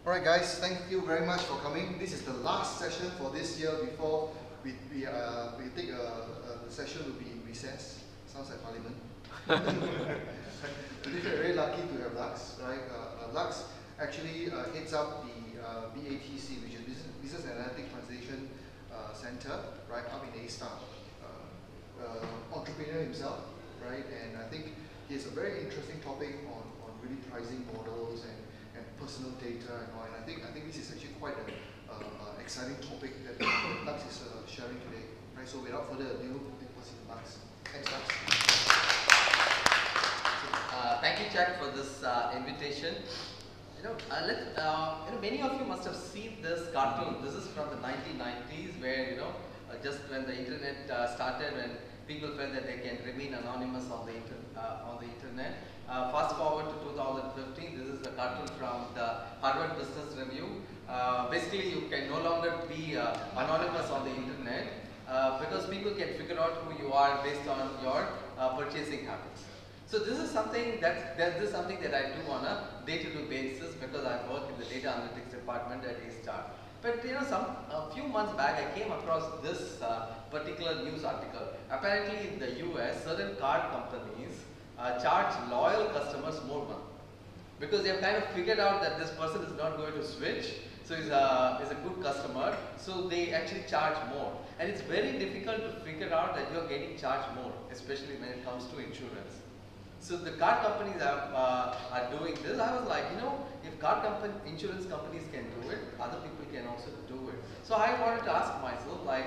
Alright guys, thank you very much for coming. This is the last session for this year before we take the session will be recess. Sounds like parliament. Today we're very lucky to have Lux, right? Lux actually heads up the BATC, which is Business Analytics Translation Center, right, up in A-Star. Entrepreneur himself, right? And I think he has a very interesting topic on really pricing models and personal data and all. And I think this is actually quite an exciting topic that Lux is sharing today, right? So without further ado, what's in Lux? Thanks, Lux. Thank you, Jack, for this invitation. Many of you must have seen this cartoon. This is from the 1990s, where just when the internet started, when people felt that they can remain anonymous on the internet. Fast forward to 2015. This is a cartoon from the Harvard Business Review. Basically, you can no longer be anonymous on the internet because people can figure out who you are based on your purchasing habits. So this is something that I do on a day-to-day basis because I work in the data analytics department at A-Star. But a few months back, I came across this particular news article. Apparently, in the US, certain car companies charge loyal customers more money because they have kind of figured out that this person is not going to switch. So he's a good customer. So they actually charge more, and it's very difficult to figure out that you're getting charged more, especially when it comes to insurance. So the car companies are doing this. I was like, if insurance companies can do it, other people can also do it. So I wanted to ask myself, like,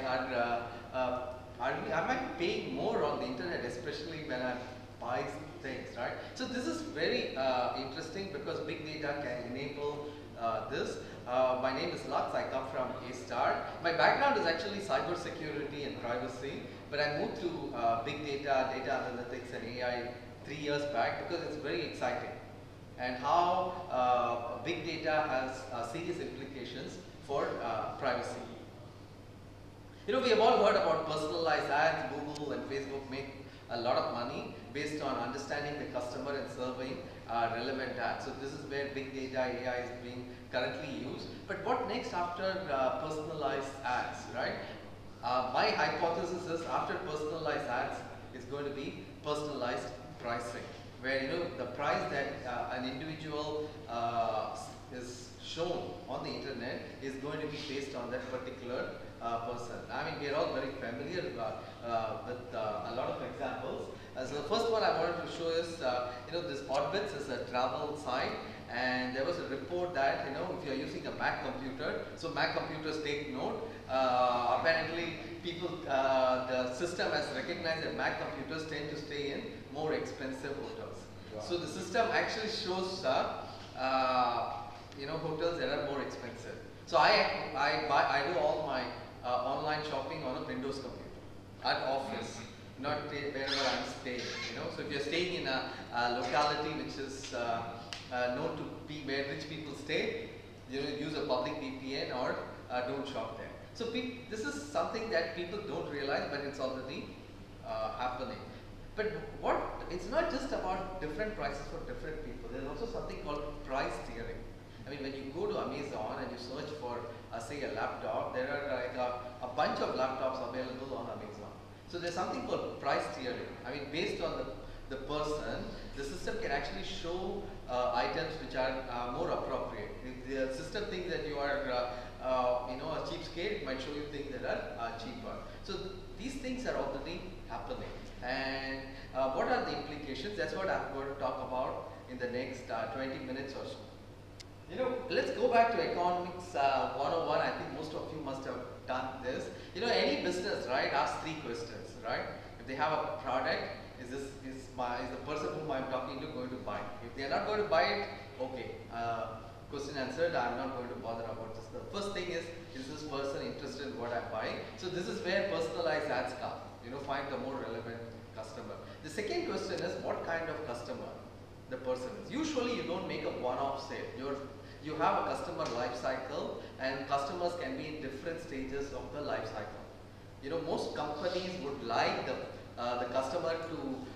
am I paying more on the internet, especially when I buy things, right? So this is very interesting because big data can enable this. My name is Lux. I come from A-Star. My background is actually cybersecurity and privacy, but I moved to big data, data analytics, and AI 3 years back because it's very exciting, and how big data has serious implications for privacy. We have all heard about personalized ads. Google and Facebook make a lot of money based on understanding the customer and serving relevant ads. So this is where big data AI is being currently used. But what next after personalized ads, right? My hypothesis is after personalized ads is going to be personalized pricing, where the price that an individual is shown on the internet is going to be based on that particular person. I mean, we are all very familiar with a lot of examples. So the first one I wanted to show is, this Oddbits is a travel site, and there was a report that if you are using a Mac computer, so Mac computers take note. Apparently, the system has recognized that Mac computers tend to stay in more expensive hotels. Wow. So the system actually shows hotels that are more expensive. So I do all my online shopping on a Windows computer at office, not wherever I'm staying. So if you're staying in a locality which is known to be where rich people stay, use a public VPN or don't shop there. So this is something that people don't realize, but it's already happening. But it's not just about different prices for different people. There's also something called price tiering. I mean, when you go to Amazon and you search for, say, a laptop, there are like a bunch of laptops available on Amazon. So there's something called price tiering. I mean, based on the person, the system can actually show items which are more appropriate. If the system thinks that you are a cheapskate, it might show you things that are cheaper. So these things are already happening. And what are the implications? That's what I'm going to talk about in the next 20 minutes or so. Let's go back to economics 101. I think most of you must have done this. Any business, right, asks 3 questions, right? If they have a product, is the person whom I'm talking to going to buy? If they are not going to buy it, okay. Question answered, I'm not going to bother about this. The first thing is this person interested in what I'm buying? So this is where personalized ads come. Find the more relevant customer. The second question is what kind of customer the person is. Usually you don't make a one-off sale. You have a customer life cycle, and customers can be in different stages of the life cycle. Most companies would like the customer to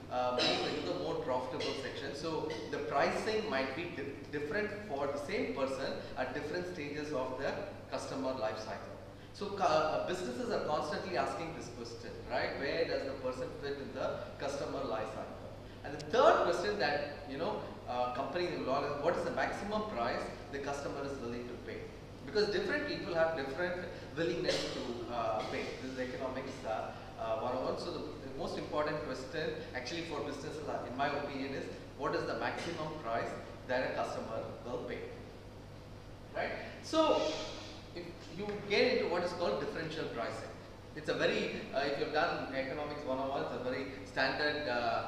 move into the more profitable section. So the pricing might be different for the same person at different stages of the customer life cycle. So businesses are constantly asking this question, right? Where does the person fit in the customer life cycle? And the third question that companies will always, what is the maximum price the customer is willing to pay? Because different people have different willingness to pay. This is economics 101. So the most important question actually for businesses, in my opinion, is what is the maximum price that a customer will pay? Right? So if you get into what is called differential pricing, it's a very, if you've done economics 101, it's a very standard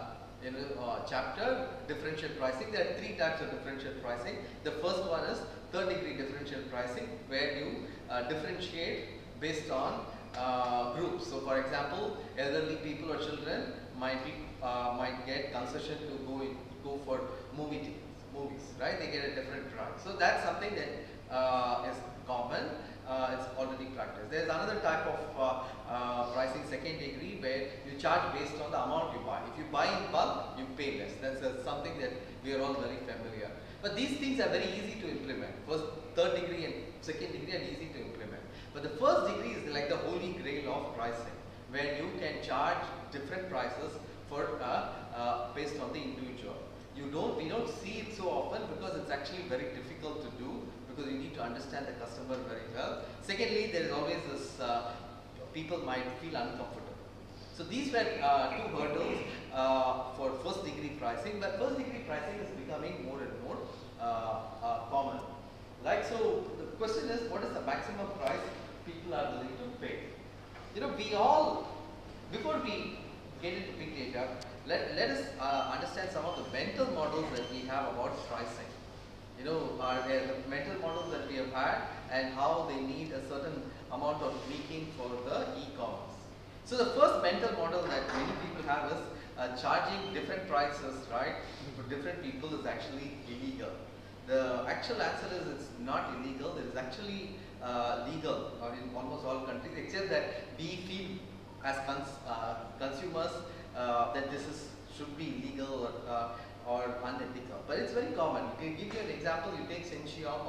chapter, differential pricing. There are three types of differential pricing. The first one is third degree differential pricing, where you differentiate based on groups. So for example, elderly people or children might get concession to go for movies, right? They get a different price. So that's something that is common. It's already practiced. There's another type of pricing, second degree, where you charge based on the amount you buy. If you buy in bulk, you pay less. That's something that we are all very familiar. But these things are very easy to implement. First, third degree and second degree are easy to implement. But the first degree is like the holy grail of pricing, where you can charge different prices for based on the individual. We don't see it so often because it's actually very difficult to do, because you need to understand the customer very well. Secondly, there is always this, people might feel uncomfortable. So these were two hurdles for first degree pricing, but first degree pricing is becoming more and more common. Right? So the question is, what is the maximum price people are willing to pay? We all, before we get into big data, let us understand some of the mental models that we have about pricing. Are there the mental models that we have had and how they need a certain amount of tweaking for the e-commerce. So the first mental model that many people have is charging different prices, right, for different people is actually illegal. The actual answer is it's not illegal. It is actually legal in almost all countries, except that we feel as consumers that this should be illegal or unethical. But it's very common. To give you an example, you take Senchiong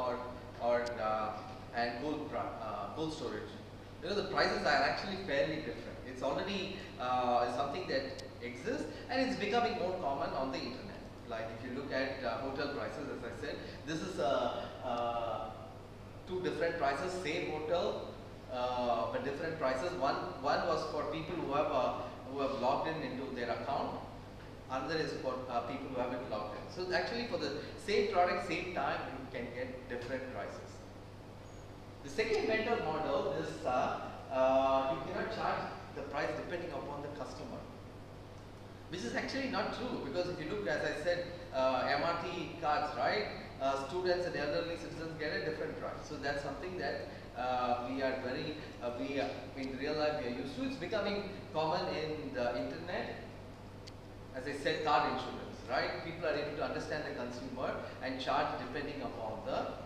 and cold storage. The prices are actually fairly different. It's already something that exists, and it's becoming more common on the internet. Like if you look at hotel prices, as I said, this is two different prices, same hotel, but different prices. One was for people who have logged into their account. Another is for people who haven't logged in. So actually for the same product, same time, you can get different prices. The second mental model is you cannot charge the price depending upon the customer, which is actually not true, because if you look, as I said, MRT cards, right? Students and elderly citizens get a different price. So that's something that we are very, in real life we are used to. It's becoming common in the internet. As I said, car insurance, right? People are able to understand the consumer and charge depending upon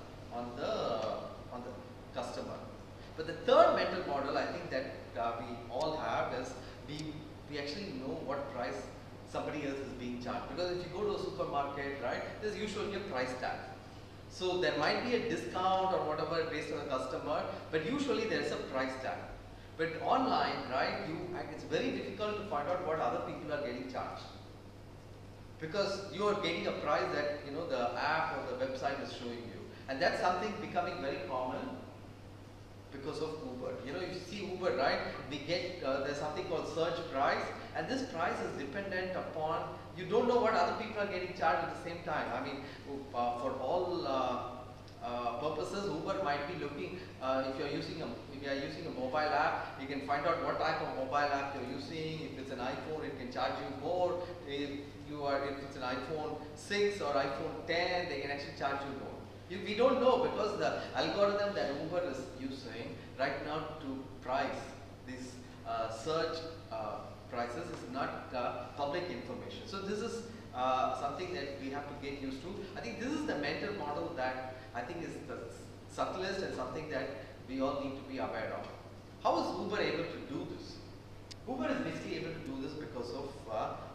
the customer. But the third mental model, I think that we all have, is we actually know what price somebody else is being charged. Because if you go to a supermarket, right, there's usually a price tag. So there might be a discount or whatever based on the customer, but usually there's a price tag. But online, right, it's very difficult to find out what other people are getting charged, because you are getting a price that the app or the website is showing you, and that's something becoming very common because of Uber. You see Uber, right? We get there's something called surge price, and this price is dependent upon, you don't know what other people are getting charged at the same time. I mean, for all purposes, Uber might be looking, if you are using a mobile app, you can find out what type of mobile app you're using. If it's an iPhone, it can charge you more. If it's an iPhone 6 or iPhone 10, they can actually charge you more. We don't know, because the algorithm that Uber is using right now to price these search prices is not public information. So this is something that we have to get used to. I think this is the mental model that I think is the subtlest and something that we all need to be aware of. How is Uber able to do this? Uber is basically able to do this because of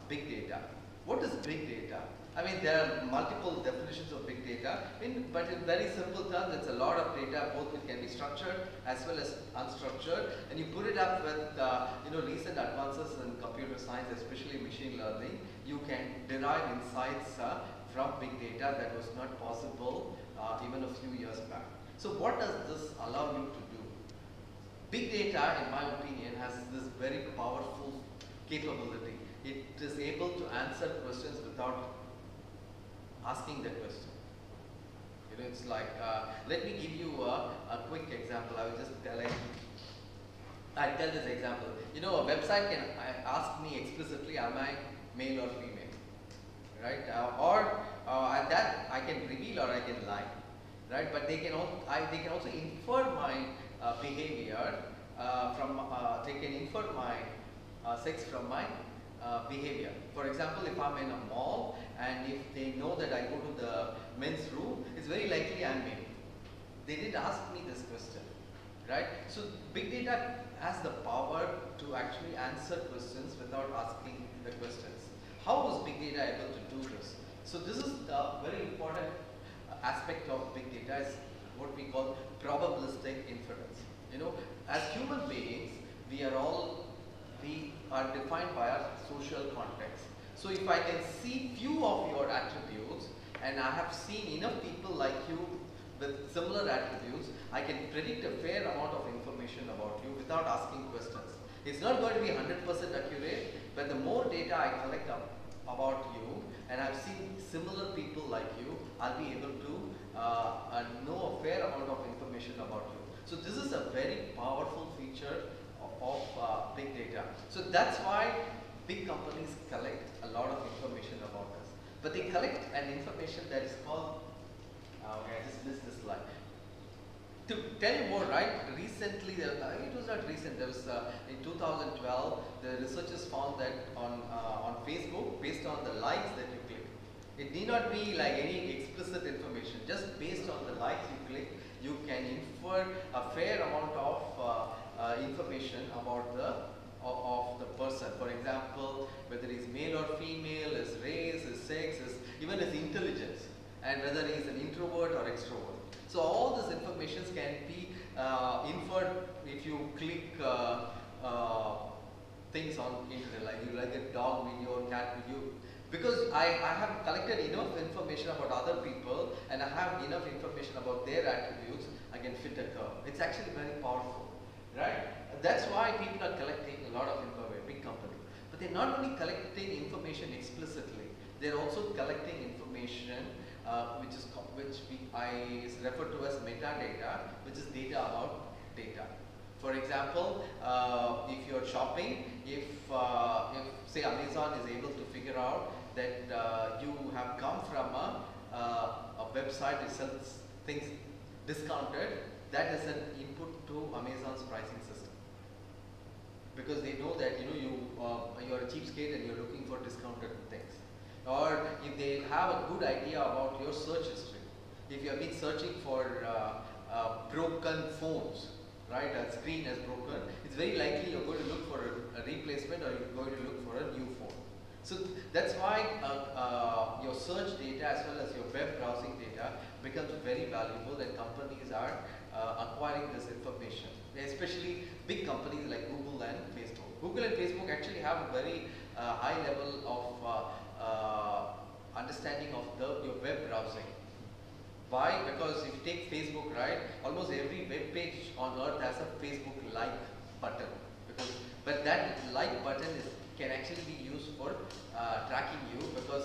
big data. What is big data? I mean, there are multiple definitions of big data, but in very simple terms, it's a lot of data. Both it can be structured as well as unstructured, and you put it up with recent advances in computer science, especially machine learning. You can derive insights from big data that was not possible even a few years back. So what does this allow you to do? Big data, in my opinion, has this very powerful capability. It is able to answer questions without asking the question. It's like, let me give you a quick example. I tell this example. A website can ask me explicitly, am I male or female, right? At that I can reveal or I can lie, right? But they can also infer my behavior they can infer my sex from my behavior. For example, if I'm in a mall and if they know that I go to the men's room, it's very likely I'm male. They didn't ask me this question, right? So big data has the power to actually answer questions without asking the questions. How is big data able to do this? So this is the very important aspect of big data, is what we call probabilistic inference. As human beings, we are defined by our social context. So if I can see few of your attributes, and I have seen enough people like you with similar attributes, I can predict a fair amount of information about you without asking questions. It's not going to be 100% accurate, but the more data I collect about you, and I've seen similar people like you, I'll be able to know a fair amount of information about you. So this is a very powerful feature of big data. So that's why big companies collect a lot of information about us. But they collect an information that is called, okay, I just missed this slide. To tell you more, right, recently, it was not recent, there was in 2012, the researchers found that on Facebook, based on the likes that you click, it need not be like any explicit information, just based on the likes you click, you can infer a fair amount of information about the person. For example, whether he's male or female, his race, his sex, even his intelligence, and whether he's an introvert or extrovert. So all these informations can be inferred if you click things on internet, like you like a dog video or cat video. Because I have collected enough information about other people and I have enough information about their attributes, I can fit a curve. It's actually very powerful, right? That's why people are collecting a lot of information, big companies. But they're not only collecting information explicitly, they're also collecting information I refer to as metadata, which is data about data. For example, if you're shopping, if say Amazon is able to figure out that you have come from a website that sells things discounted, that is an input to Amazon's pricing system. Because they know that you're a cheapskate and you're looking for discounted things. Or if they have a good idea about your search history. If you have been searching for broken phones, right, a screen is broken, it's very likely you're going to look for a replacement or you're going to look for a new phone. So that's why your search data as well as your web browsing data becomes very valuable, and companies are acquiring this information, especially big companies like Google and Facebook. Google and Facebook actually have a very high level of understanding of your web browsing. Why? Because if you take Facebook, right, almost every web page on earth has a Facebook like button. But that like button can actually be used for tracking you, because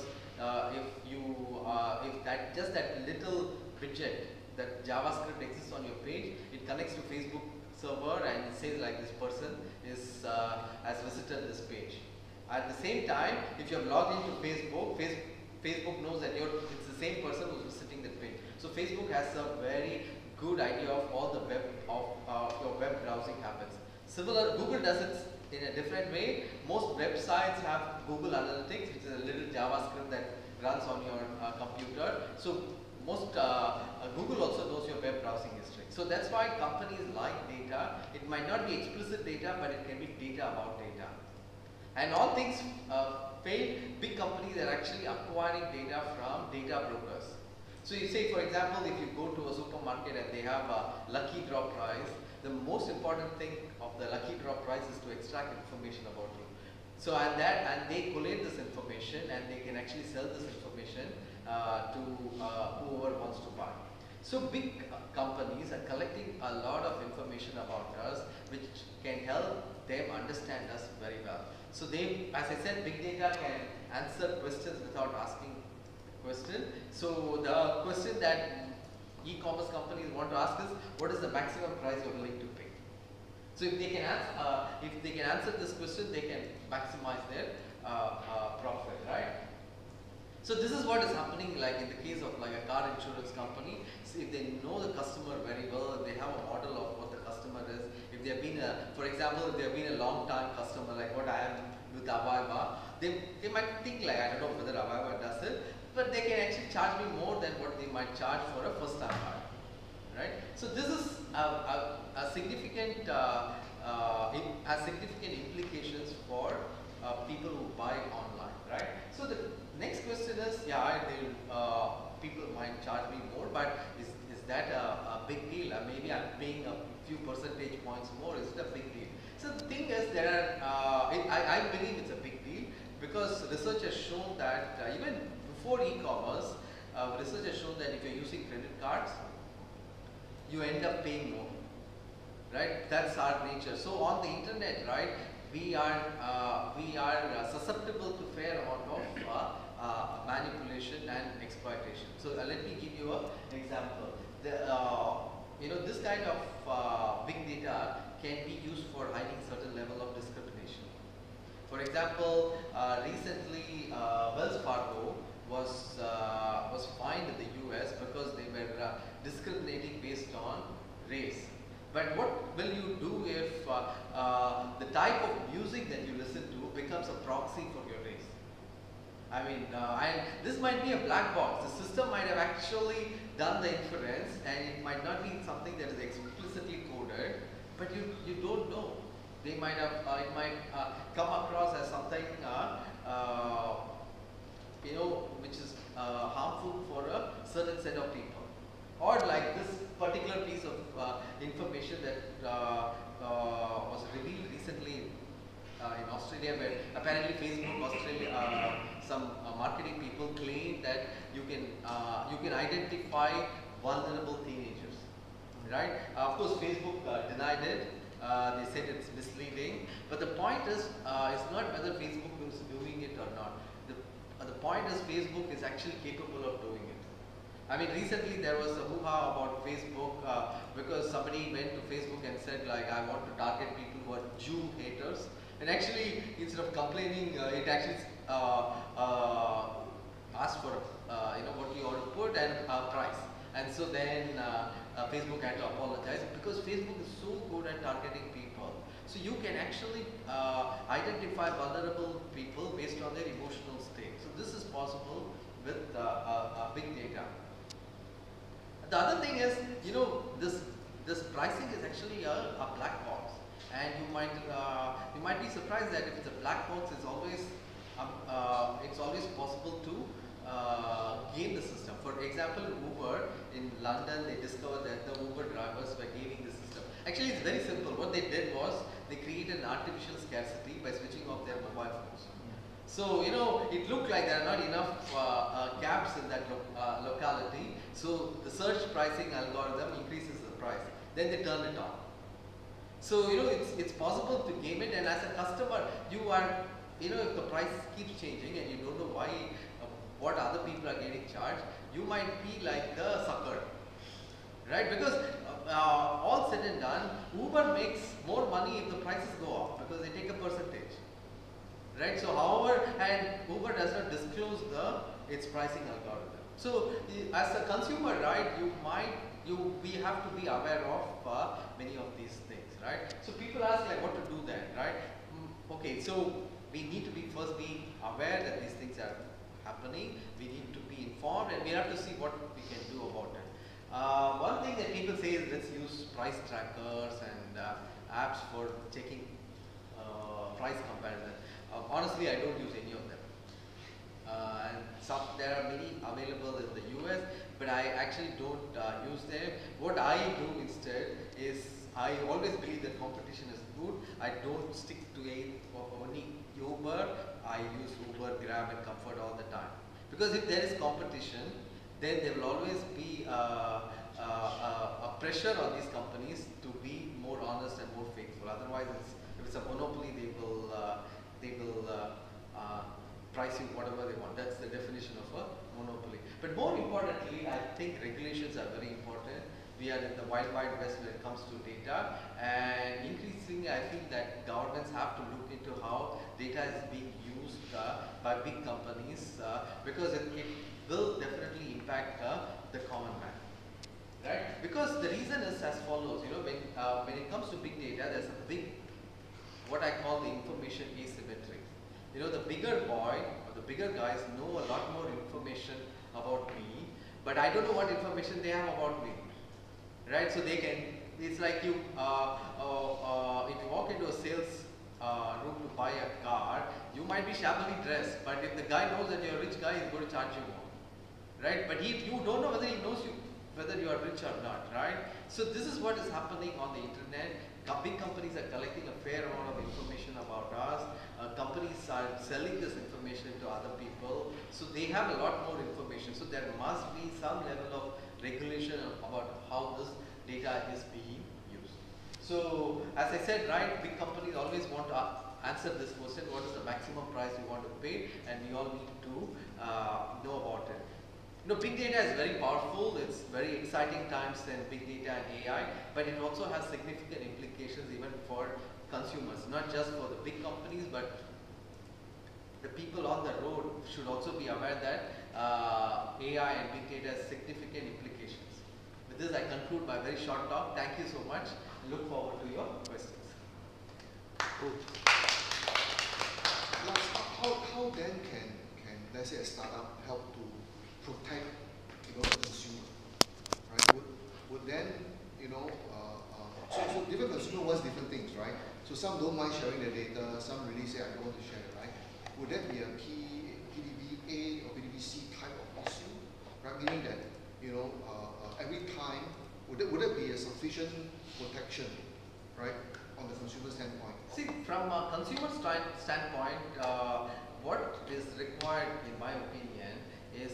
if just that little widget, that JavaScript exists on your page, it connects to Facebook server and it says like this person has visited this page. At the same time, if you have logged into Facebook, Facebook knows that it's the same person who's visiting that page. So Facebook has a very good idea of all the your web browsing habits. Similar, Google does it in a different way. Most websites have Google Analytics, which is a little JavaScript that runs on your computer. So Google also knows your web browsing history. So that's why companies like data. It might not be explicit data, but it can be data about data. And all things failed big companies are actually acquiring data from data brokers. So you say, for example, if you go to a supermarket and they have a lucky draw prize, the most important thing of the lucky draw prize is to extract information about you. So and they collate this information and they can actually sell this information to whoever wants to buy. So big companies are collecting a lot of information about us, which can help them understand us very well. So they, as I said, big data can answer questions without asking question. So the question that e-commerce companies want to ask is, what is the maximum price you're willing to pay? So if they can answer this question, they can maximize their profit, right? So this is what is happening, like in the case of like a car insurance company. So if they know the customer very well, if they have a model of what the customer is, if they have been for example, if they have been a long time customer, like what I am with Avaiva, they might think like, I don't know whether Avaiva does it, but they can actually charge me more than what they might charge for a first time buyer, right? So this is a significant has significant implications for people who buy online, right? So the next question is, yeah, people might charge me more, but is that a big deal? Maybe I'm paying a few percentage points more. Is it a big deal? So the thing is, there are, I believe it's a big deal because research has shown that even before e-commerce, research has shown that if you're using credit cards, you end up paying more, right? That's our nature. So on the internet, right, we are susceptible to fair amount of manipulation and exploitation. So let me give you an example. This kind of big data can be used for hiding certain level of discrimination. For example, recently Wells Fargo was fined in the US because they were discriminating based on race. But what will you do if the type of music that you listen to becomes a proxy for your race? I mean, and this might be a black box. The system might have actually done the inference, and it might not be something that is explicitly coded, but you don't know. They might have it might come across as something which is harmful for a certain set of people. Or like this particular piece of information that was revealed recently in Australia, where apparently Facebook Australia, some marketing people claim that you can identify vulnerable teenagers, right? Of course, Facebook denied it. They said it's misleading, but the point is, it's not whether Facebook is doing it or not. The point is, Facebook is actually capable of doing it. I mean, recently there was a hoo-ha about Facebook because somebody went to Facebook and said like, I want to target people who are Jew haters. And actually, instead of complaining, it actually asked for what you ought to put and price. And so then Facebook had to apologize because Facebook is so good at targeting people. So you can actually identify vulnerable people based on their emotional state. So this is possible with big data. The other thing is, this pricing is actually a black box, and you might be surprised that if it's a black box, it's always possible to game the system. For example, Uber in London, they discovered that the Uber drivers were gaming the system. Actually, it's very simple. What they did was they created an artificial scarcity by switching off their mobile phones. So, it looked like there are not enough cabs in that locality. So, the search pricing algorithm increases the price. Then they turn it on. So, it's possible to game it, and as a customer, you are, if the price keeps changing and you don't know why, what other people are getting charged, you might be like the sucker, right? Because all said and done, Uber makes more money if the prices go up because they take a percentage. Right. So, however, and Uber does not disclose its pricing algorithm. So, as a consumer, right, we have to be aware of many of these things, right? So, people ask like, what to do then, right? Okay, so we need to be aware that these things are happening. We need to be informed, and we have to see what we can do about it. One thing that people say is let's use price trackers and apps for checking price comparison. Honestly, I don't use any of them. and there are many available in the US, but I actually don't use them. What I do instead is I always believe that competition is good. I don't stick to only Uber. I use Uber, Grab, and Comfort all the time. Because if there is competition, then there will always be a pressure on these companies to be more honest and more faithful. Otherwise, if it's a monopoly, they will price you whatever they want. That's the definition of a monopoly. But more importantly, I think regulations are very important. We are in the wild west when it comes to data, and increasingly I feel that governments have to look into how data is being used by big companies because it will definitely impact the common man, right? Because the reason is as follows. When it comes to big data, there's a big, what I call the information asymmetry. The bigger boy or the bigger guys know a lot more information about me, but I don't know what information they have about me, right? So they can, it's like if you walk into a sales room to buy a car, you might be shabbily dressed, but if the guy knows that you're a rich guy, he's going to charge you more, right? But you don't know whether he knows you, whether you are rich or not, right? So this is what is happening on the internet. Big companies are collecting a fair amount of information about us. Companies are selling this information to other people. So they have a lot more information. So there must be some level of regulation about how this data is being used. So as I said, right, big companies always want to answer this question: what is the maximum price you want to pay? And we all need to know about it. Big data is very powerful. It's very exciting times in big data and AI, but it also has significant implications even for consumers, not just for the big companies, but the people on the road should also be aware that AI and big data has significant implications. With this, I conclude my very short talk. Thank you so much. I look forward to your questions. Cool. How then can let's say a startup help to protect the consumer, right? Would then so different consumer wants different things, right? So some don't mind sharing their data, some really say I don't want to share it, right? Would that be a PDVA or PDVC type of issue, right? Meaning that every time would that be a sufficient protection, right, on the consumer standpoint? See, from a consumer standpoint, what is required, in my opinion, is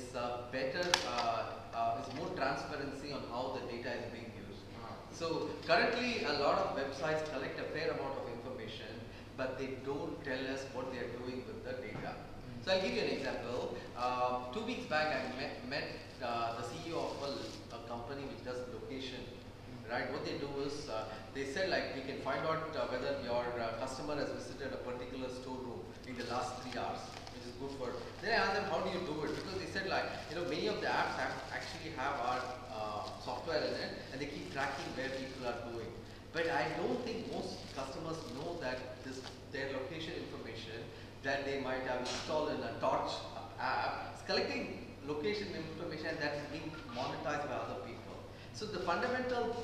is more transparency on how the data is being used. So currently, a lot of websites collect a fair amount of information, but they don't tell us what they are doing with the data. So I'll give you an example. 2 weeks back, I met the CEO of a company which does location. Right? What they do is they said we can find out whether your customer has visited a particular storeroom in the last 3 hours, which is good for. Then I asked them, how do you do it? Because they said many of the apps actually have our software in it, and they keep tracking where people are going. But I don't think most customers know that their location information that they might have installed in a Torch app is collecting location information, and that's being monetized by other people. So the fundamental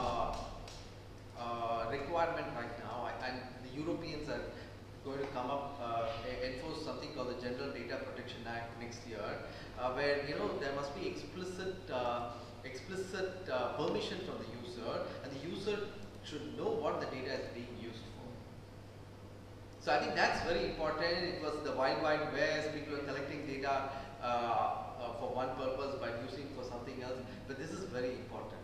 requirement right now, and the Europeans are going to come up, enforce something called the General Data Protection Act next year, where there must be explicit permission from the user, and the user should know what the data is being used for. So I think that's very important. It was the wild west. People are collecting data for one purpose but using for something else. But this is very important.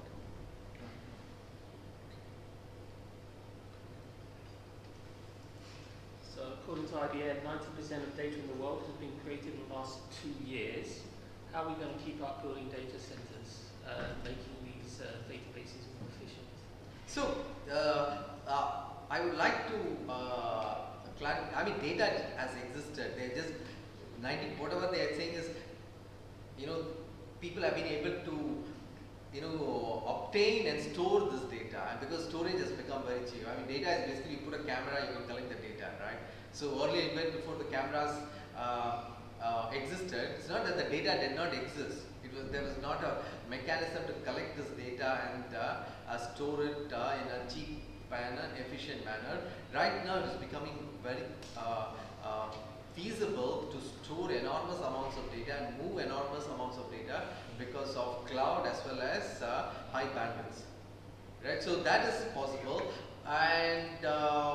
So according to IBM, 90% of data in the world has been created in the last 2 years. How are we going to keep up building data centers, making these databases more efficient? So I would like to clarify. I mean, data has existed. They're just whatever they are saying is, people have been able to obtain and store this data, and because storage has become very cheap. I mean, data is basically you put a camera, you can collect the data, right? So earlier, even before the cameras existed, it's not that the data did not exist. There was not a mechanism to collect this data and store it in a cheap and an efficient manner. Right now, it is becoming very feasible to store enormous amounts of data and move enormous amounts of data because of cloud as well as high bandwidth. Right, so that is possible, and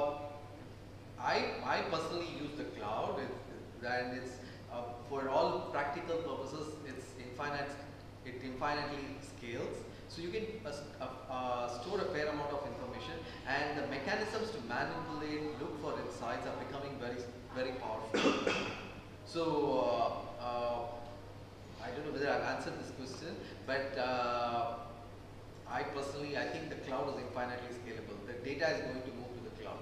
I personally use the cloud, and it's for all practical purposes. It's infinite. It infinitely scales, so you can store a fair amount of information, and the mechanisms to manipulate, look for insights are becoming very powerful. So I don't know whether I've answered this question, but I personally, I think the cloud is infinitely scalable. The data is going to move to the cloud.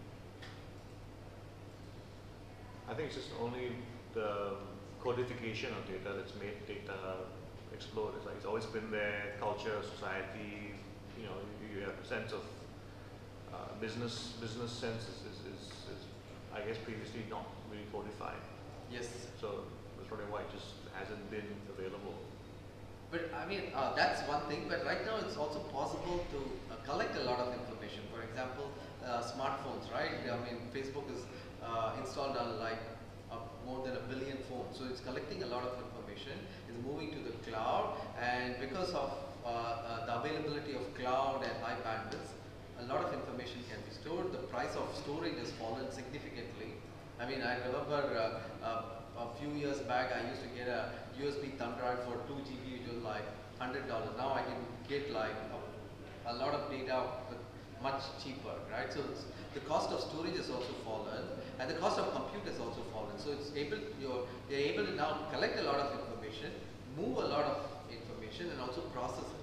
I think it's just only the codification of data that's made data explode. It's like it's always been there. Culture, society, you know, you have a sense of business sense is I guess previously not really codified. Yes. So I was wondering why it just hasn't been available. But I mean, that's one thing, but right now it's also possible to collect a lot of information. For example, smartphones, right? I mean, Facebook is installed on like more than 1 billion phones. So it's collecting a lot of information, it's moving to the cloud, and because of the availability of cloud and high bandwidth, a lot of information can be stored. The price of storage has fallen significantly. I mean, I remember a few years back, I used to get a USB thumb drive for 2 GB, which was like $100. Now I can get like a lot of data much cheaper, right? So the cost of storage has also fallen, and the cost of compute has also fallen. So it's able, you're able to now collect a lot of information, move a lot of information, and also process it.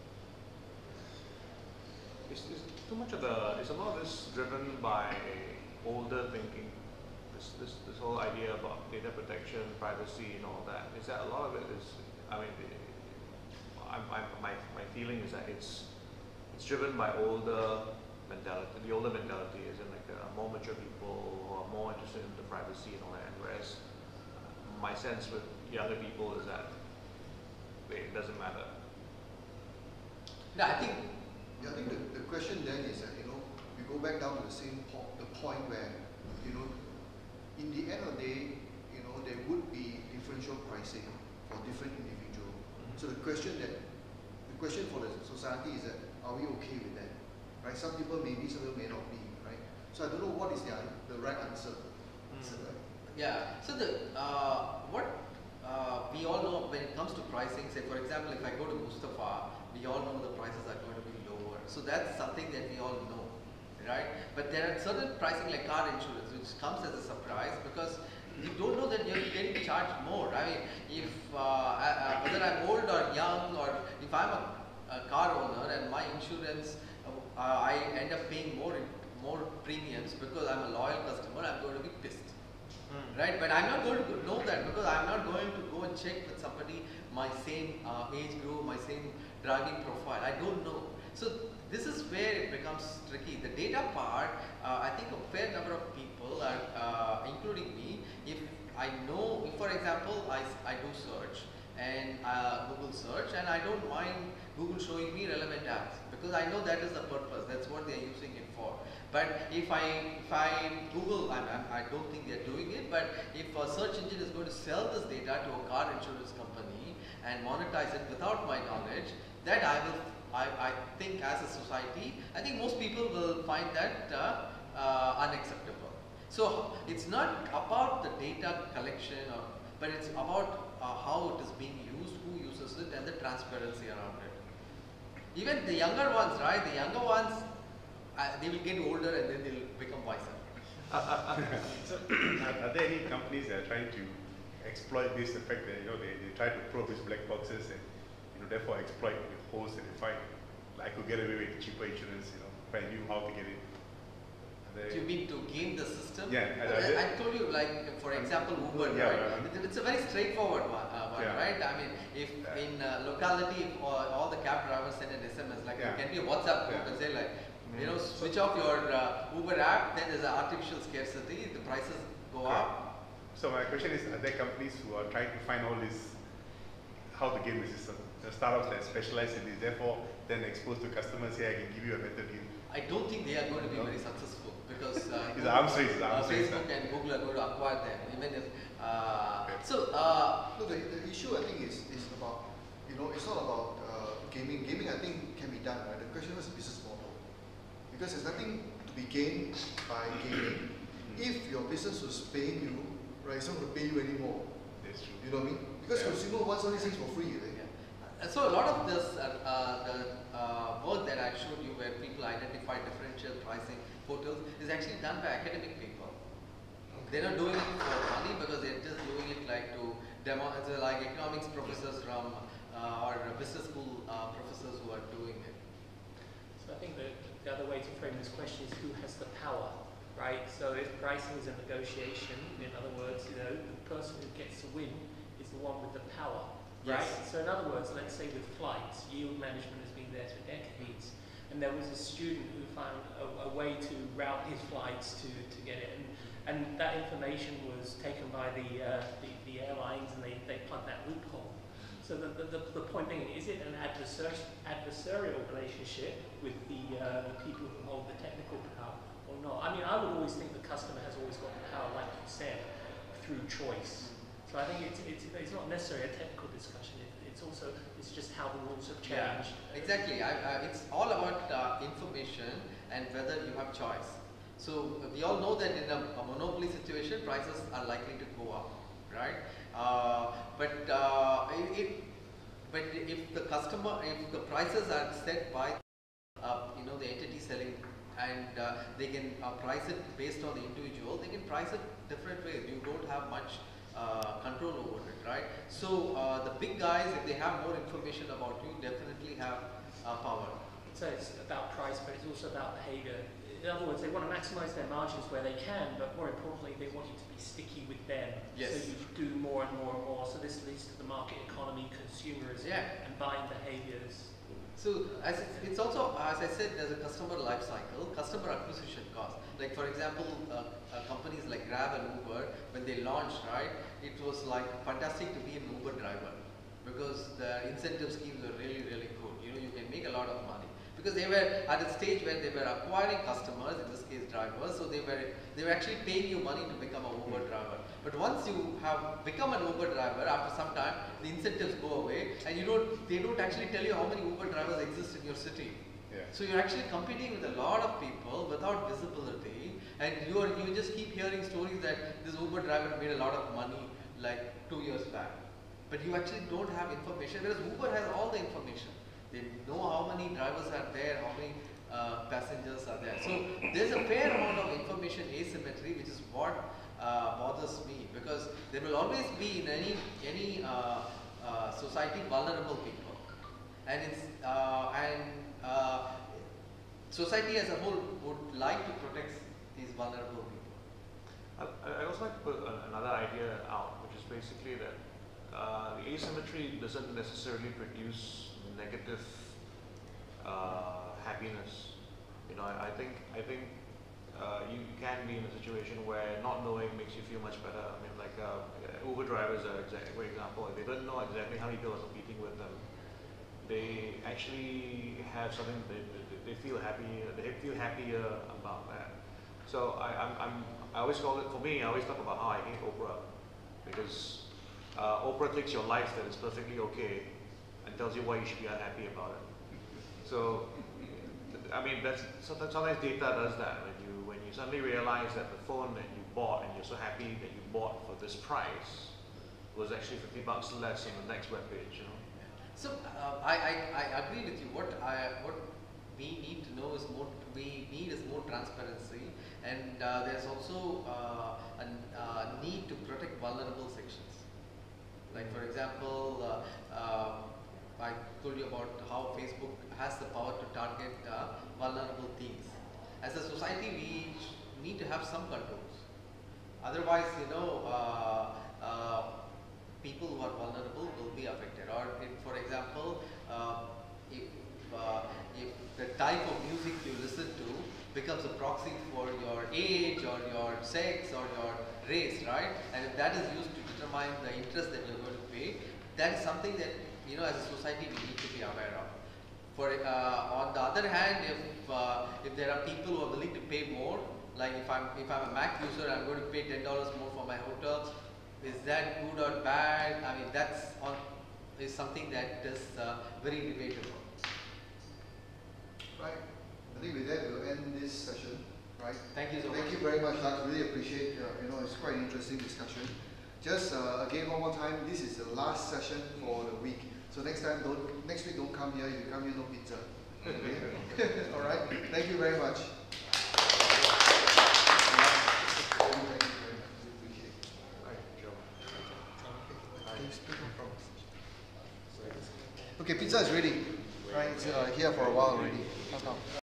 Is too much of the, is a lot of this driven by older thinking? This whole idea about data protection, privacy, and all that. Is that a lot of it is? I mean, my feeling is that it's driven by older mentality. The older mentality is in like more mature people who are more interested in the privacy and all that. Whereas my sense with younger people is that it doesn't matter. No, I think. Yeah, I think the question then is that, you know, we go back down to the same the point where, you know, in the end of the day, you know, there would be differential pricing for different individuals. So the question for the society is that, are we okay with that? Right? Some people may be, some people may not be, right? So I don't know what is the right answer. Right? Yeah. So the what we all know when it comes to pricing, say for example, if I go to Mustafa, we all know the prices are going to be lower. So that's something that we all know, right? But there are certain pricing like car insurance, which comes as a surprise because you don't know that you're getting charged more. I mean, if whether I'm old or young, or if I'm a car owner and my insurance, I end up paying more premiums because I'm a loyal customer, I'm going to be pissed. Right, but I'm not going to know that because I'm not going to go and check with somebody my same age group, my same driving profile. I don't know. So this is where it becomes tricky. The data part, I think a fair number of people are, including me, if I know, if for example, I do search and Google search, and I don't mind Google showing me relevant apps because I know that is the purpose. That's what they're using it for. But if I Google, I don't think they're doing it, but if a search engine is going to sell this data to a car insurance company and monetize it without my knowledge, that I think as a society, I think most people will find that unacceptable. So it's not about the data collection, but it's about how it is being used, who uses it, and the transparency around it. Even the younger ones, right? The younger ones, they will get older and then they'll become wiser. So, are there any companies that are trying to exploit this, the fact that, you know, they try to probe these black boxes and, you know, therefore exploit the holes that they find? I could get away with cheaper insurance, you know, if I knew how to get it. You mean to game the system? Yeah. I told you, like, for example, Uber, yeah, right? It's a very straightforward one, yeah. right? I mean, if in locality, if all the cab drivers send an SMS, like yeah. it can be a WhatsApp group and say like, you know, switch off your Uber app, then there's an artificial scarcity, the prices go up. So my question is, are there companies who are trying to find all this, how to game the system? startups that specialize in this, therefore then exposed to customers here, I can give you a better deal. I don't think they are going to be very successful because It's an arms race. Facebook and Google are going to acquire them, even if. No, the issue I think is about, you know, it's not about gaming. Gaming I think can be done, right? The question is business model, because there's nothing to be gained by gaming. If your business was paying you, right, it's not going to pay you anymore. That's true. You know what I mean? Because consumer wants all these things for free. Right? So a lot of this work that I showed you, where people identify differential pricing portals, is actually done by academic people. They're not doing it for money because they're just doing it like to demo. It's like economics professors from or business school professors who are doing it. So I think the other way to frame this question is who has the power, right? So if pricing is a negotiation, in other words, you know, the person who gets to win is the one with the power, right? Yes. So in other words, let's say with flights, yield management has been there for decades, and there was a student who found a way to route his flights to get it, and that information was taken by the airlines, and they plugged that loophole. So the point being, is it an adversarial relationship with the people who hold the technical power or not? I mean, I would always think the customer has always got the power, like you said, through choice. So I think it's not necessarily a technical discussion. It's just how the rules have changed. Yeah, exactly. It's all about information and whether you have choice. So we all know that in a monopoly situation, prices are likely to go up, right? But if the prices are set by you know, the entity selling, and they can price it based on the individual, they can price it different ways. You don't have much control over it, right? So the big guys, if they have more information about you, definitely have power. So it's about price, but it's also about behavior. In other words, they want to maximize their margins where they can, but more importantly, they want you to be sticky with them. Yes. So you do more and more and more. So this leads to the market economy, consumerism, and buying behaviors. So it's also, as I said, there's a customer life cycle, customer acquisition cost. Like for example, companies like Grab and Uber, when they launched, right, it was like fantastic to be an Uber driver because the incentive schemes were really, really good. You know, you can make a lot of money. Because they were at a stage where they were acquiring customers, in this case drivers, so they were actually paying you money to become an Uber driver. But once you have become an Uber driver, after some time, the incentives go away, and they don't actually tell you how many Uber drivers exist in your city. Yeah. So you're actually competing with a lot of people without visibility, and you just keep hearing stories that this Uber driver made a lot of money like 2 years back. But you actually don't have information, whereas Uber has all the information. They know how many drivers are there, how many passengers are there. So there's a fair amount of information asymmetry, which is what bothers me, because there will always be in any society vulnerable people, and society as a whole would like to protect these vulnerable people. I also like to put another idea out, which is basically that the asymmetry doesn't necessarily produce negative happiness. You know, I think you can be in a situation where not knowing makes you feel much better. I mean, like Uber drivers are for example, they don't know exactly how many people are competing with them. They actually have something they feel happy. They feel happier about that. So I always call it, for me, I always talk about how I hate Oprah, because Oprah takes your life that is perfectly okay and tells you why you should be unhappy about it. So, I mean, sometimes data does that. When you suddenly realize that the phone that you bought and you're so happy that you bought for this price was actually $50 less on the next webpage, you know. So I agree with you. What we need to know is more transparency, and there's also a need to protect vulnerable sections. Like for example, I told you about how Facebook has the power to target vulnerable teens. As a society, we need to have some controls. Otherwise, you know, people who are vulnerable will be affected. Or, for example, if the type of music you listen to becomes a proxy for your age or your sex or your race, right? And if that is used to determine the interest that you're going to pay, that is something that you know, as a society we need to be aware of. For on the other hand, if there are people who are willing to pay more, like if I'm a Mac user, I'm going to pay $10 more for my hotel. Is that good or bad? I mean, is something that is very debatable. Right. I think with that we'll end this session. Right. Thank you so much. Thank you very much, Lux. Really appreciate. You know, it's quite an interesting discussion. Just again, one more time. This is the last session for the week. So next week don't come here. If you come here, no pizza. Okay. All right. Thank you very much. Okay, pizza is ready. Right, it's here for a while already.